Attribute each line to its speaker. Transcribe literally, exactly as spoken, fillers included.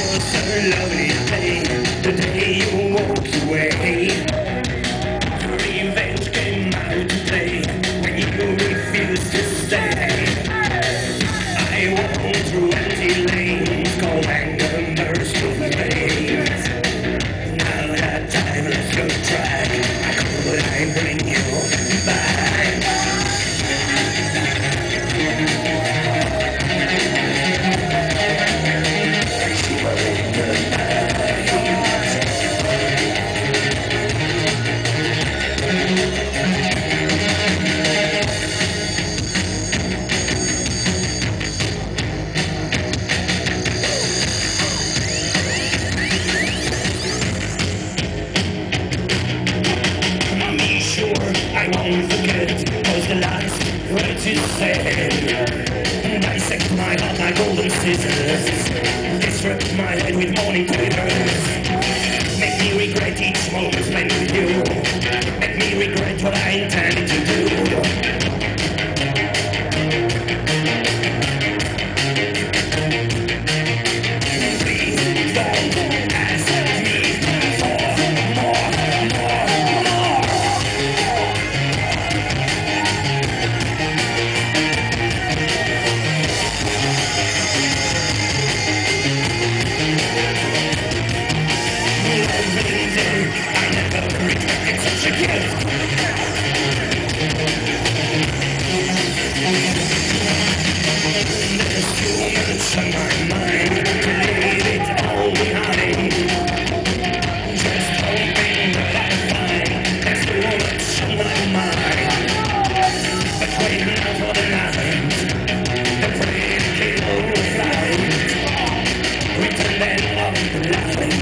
Speaker 1: was a lovely day, the day you walked away. Revenge came out today when you refused to stay. I walked through empty lanes, cold anger burst through my veins. Now that time left your track, how could I bring you back? I won't forget, was the last words you said. Dissect my heart like golden scissors, disrupt my head with morning quivers. Make me regret each moment spent with you, make me regret what I intended to do. I never regretted such a gift. There's too much on my mind to leave it all behind. Just hoping that I'll find there's too much on my mind. But waiting for the night, the pretty kill will fly. Return then of the light.